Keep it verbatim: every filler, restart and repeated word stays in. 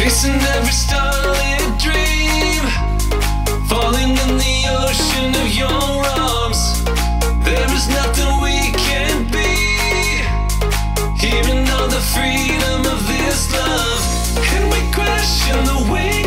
chasing every starlit dream, falling in the ocean of your arms. There is nothing we can't be, hearing all the freedom of this love, and we crash in the waves.